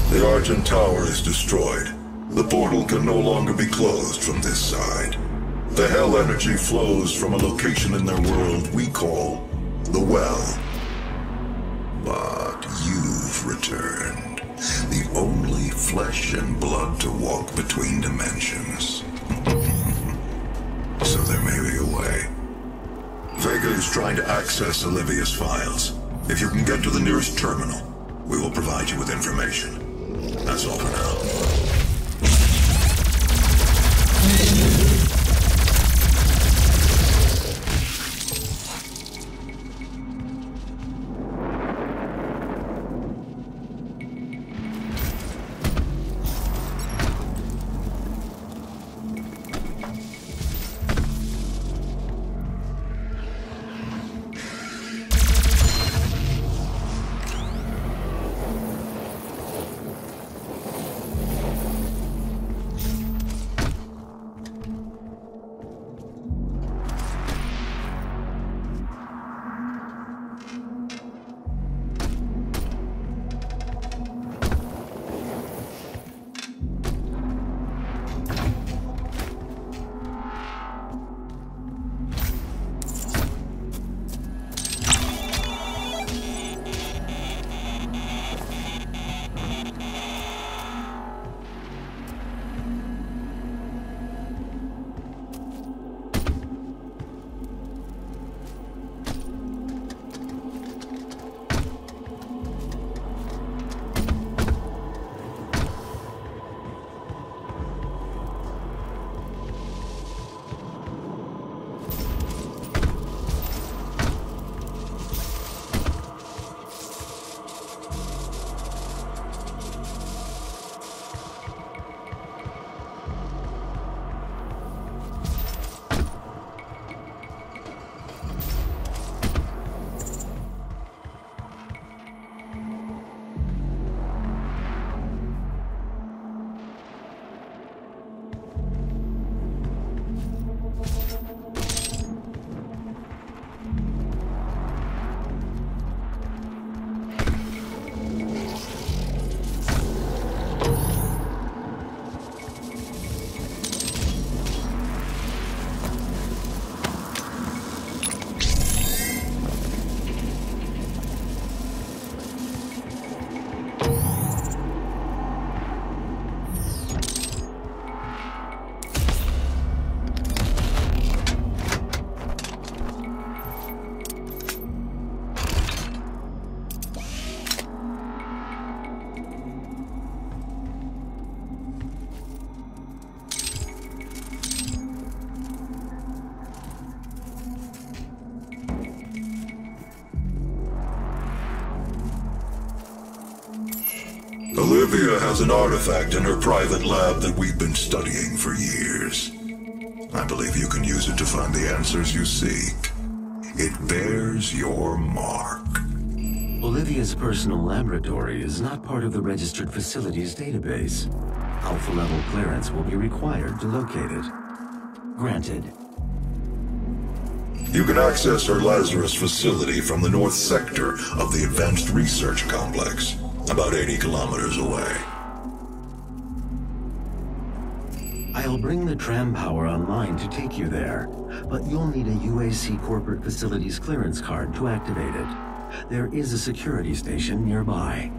The Argent Tower is destroyed. The portal can no longer be closed from this side. The Hell energy flows from a location in their world we call the Well. But you've returned. The only flesh and blood to walk between dimensions. So there may be a way. Vega is trying to access Olivia's files. If you can get to the nearest terminal, we will provide you with information. That's all for now. Olivia has an artifact in her private lab that we've been studying for years. I believe you can use it to find the answers you seek. It bears your mark. Olivia's personal laboratory is not part of the registered facilities database. Alpha-level clearance will be required to locate it. Granted. You can access her Lazarus facility from the north sector of the Advanced Research Complex, about 80 kilometers away. I'll bring the tram power online to take you there, but you'll need a UAC corporate facilities clearance card to activate it. There is a security station nearby.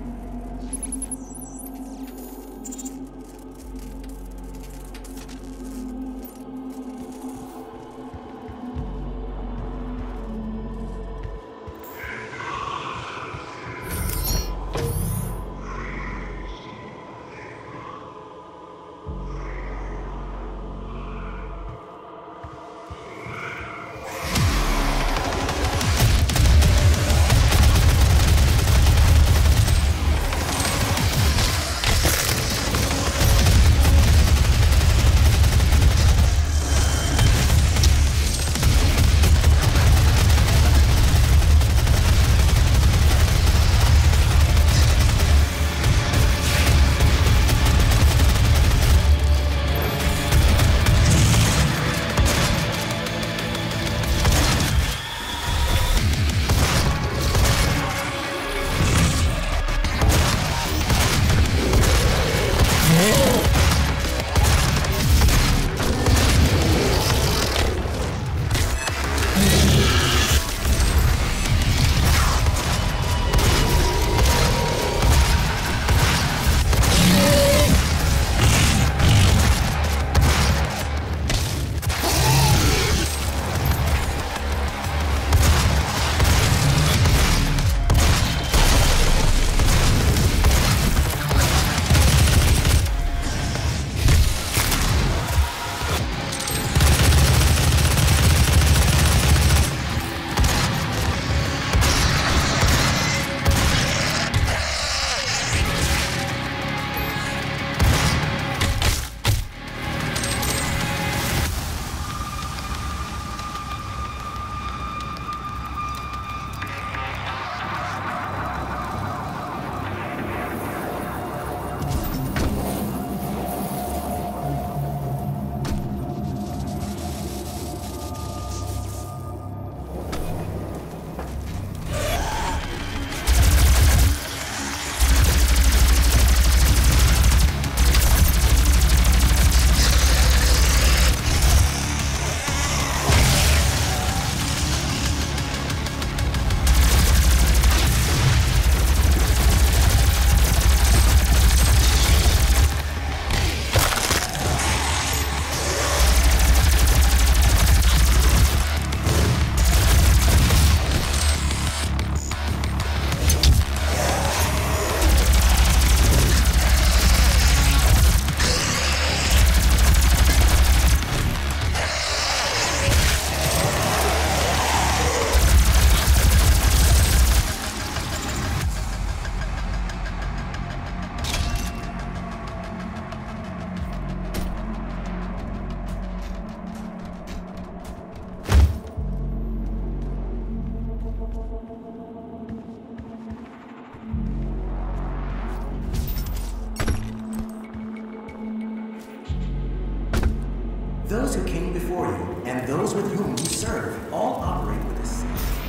Those who came before you and those with whom you serve all operate with the same.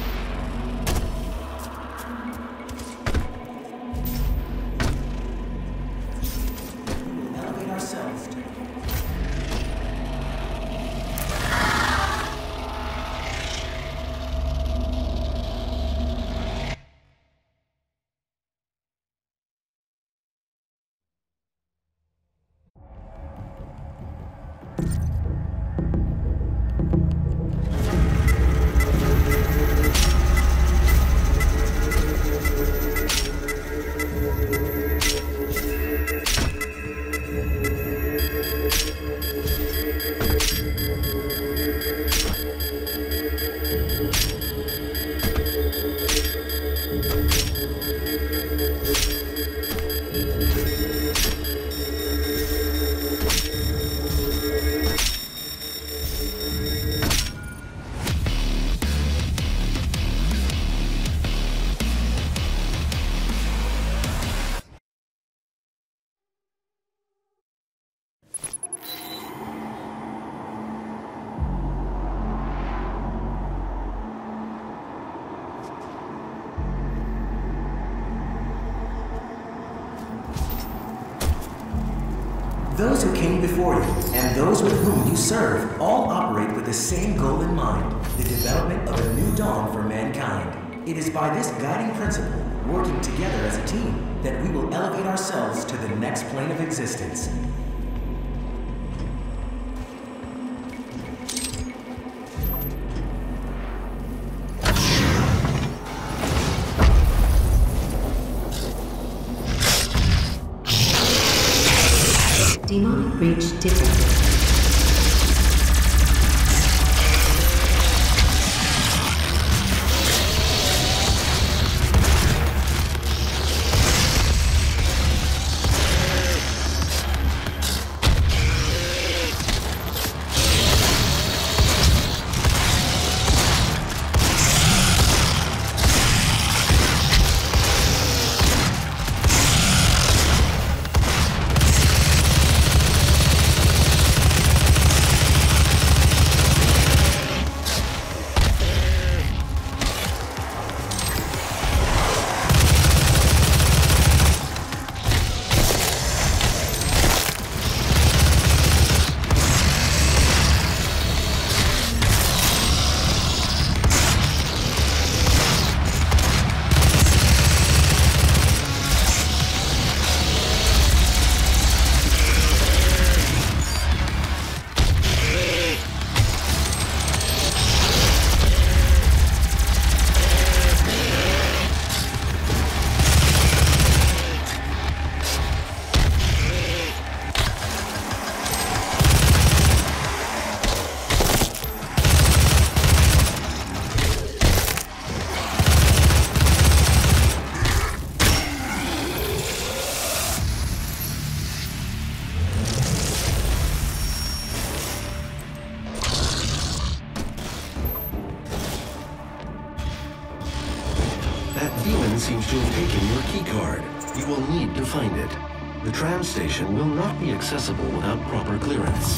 We will elevate ourselves to... Those who came before you and those with whom you serve all operate with the same goal in mind, the development of a new dawn for mankind. It is by this guiding principle, working together as a team, that we will elevate ourselves to the next plane of existence. Demonic breach detected. Demon seems to have taken your keycard. You will need to find it. The tram station will not be accessible without proper clearance.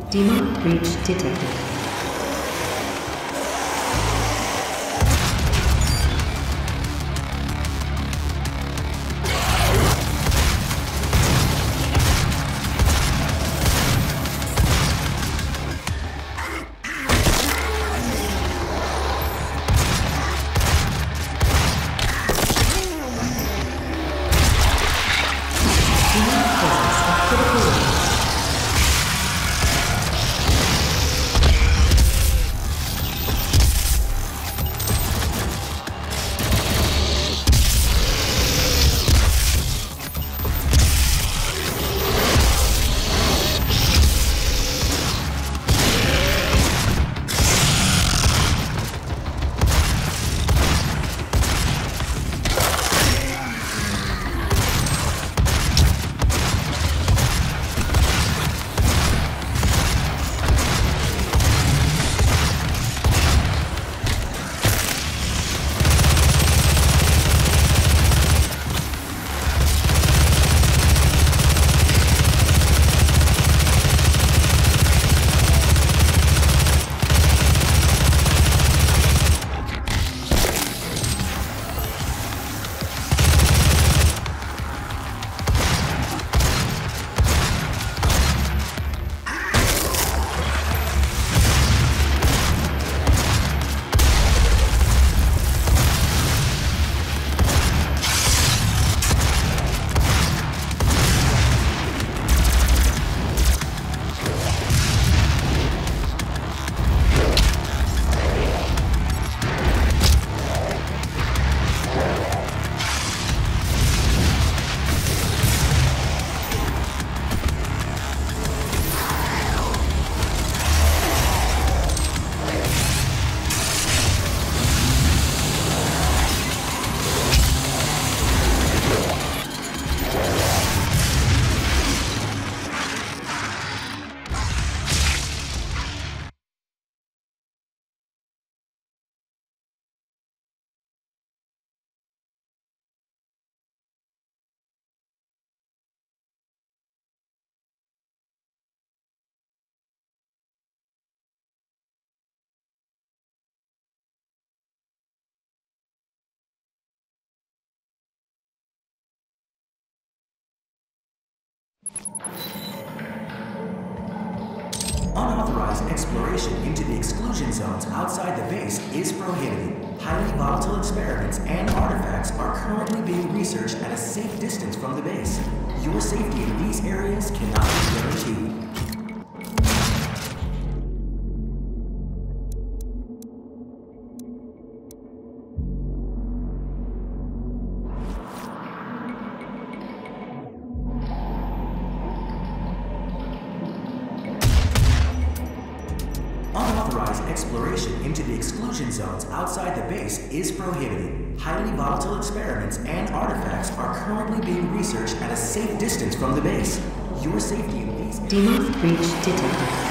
Demonic breach detected. Unauthorized exploration into the exclusion zones outside the base is prohibited. Highly volatile experiments and artifacts are currently being researched at a safe distance from the base. Your safety in these areas cannot be guaranteed. Unauthorized exploration into the exclusion zones outside the base is prohibited. Highly volatile experiments and artifacts are currently being researched at a safe distance from the base. Your safety in these... Demonic breach detected.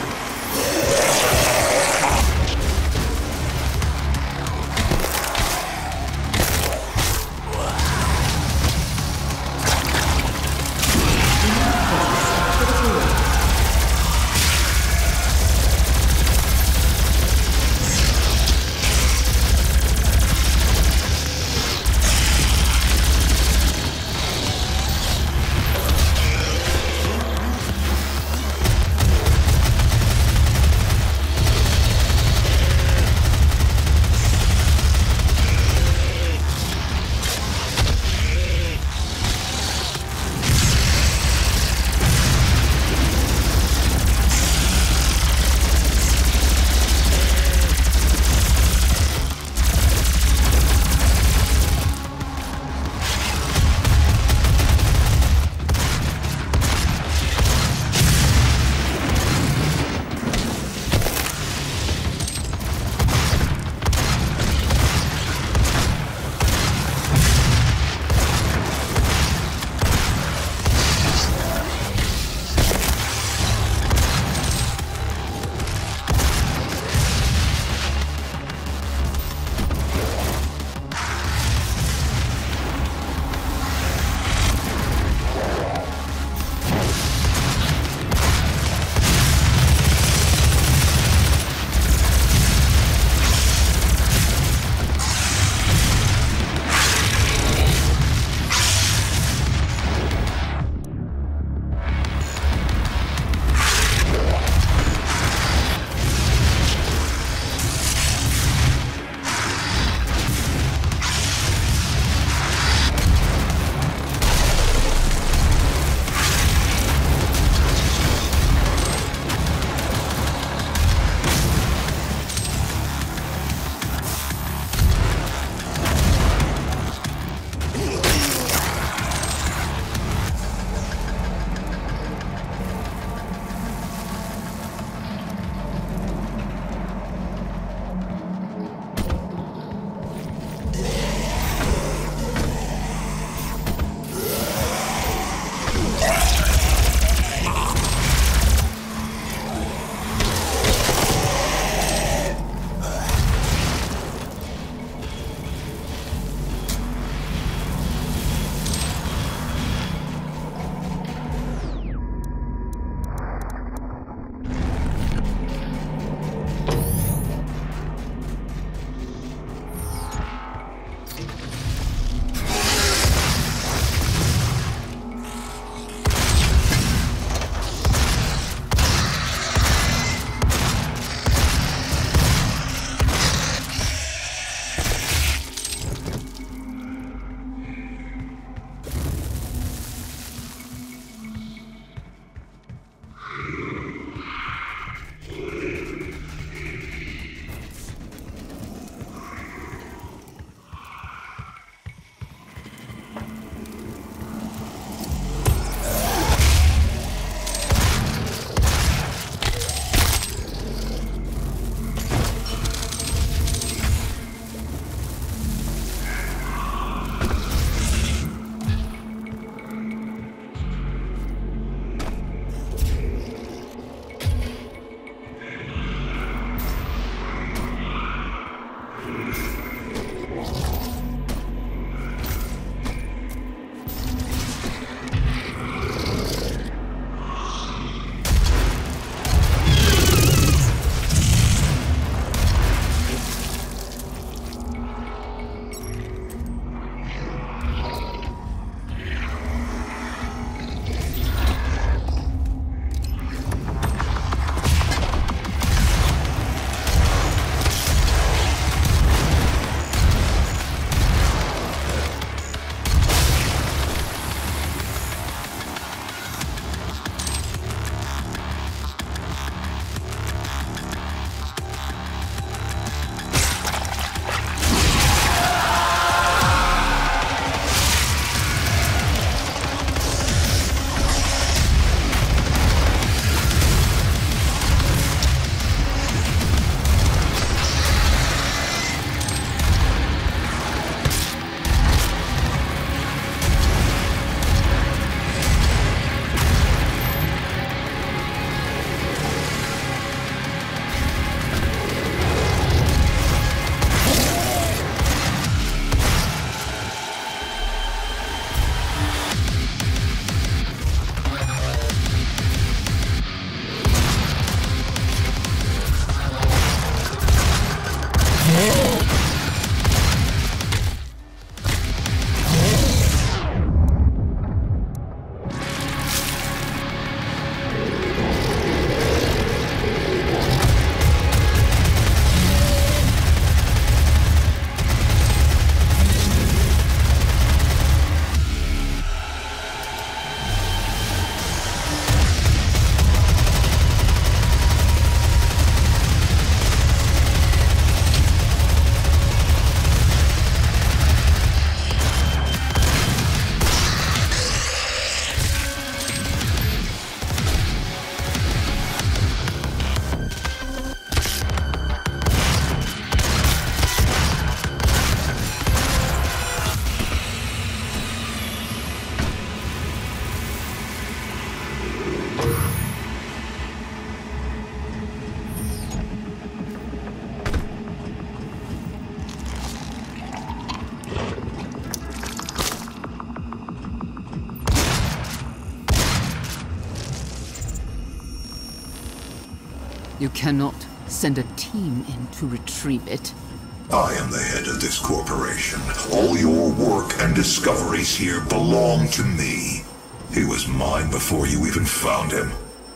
You cannot send a team in to retrieve it. I am the head of this corporation. All your work and discoveries here belong to me. He was mine before you even found him.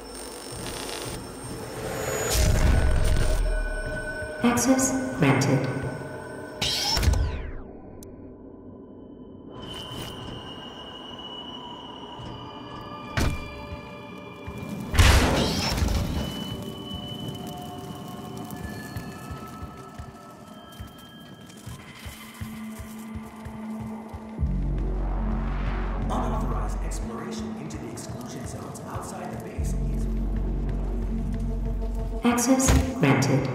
Access granted. Unauthorized exploration into the exclusion zones outside the base is... Access granted.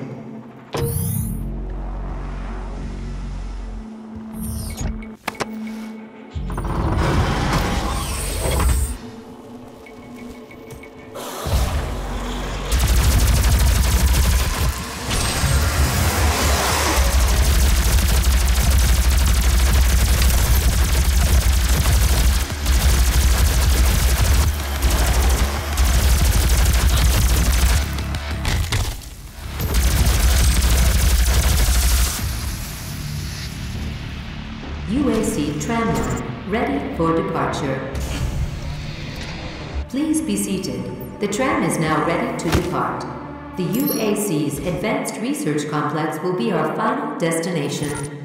UAC tramline ready for departure. Please be seated. The tram is now ready to depart. The UAC's Advanced Research Complex will be our final destination.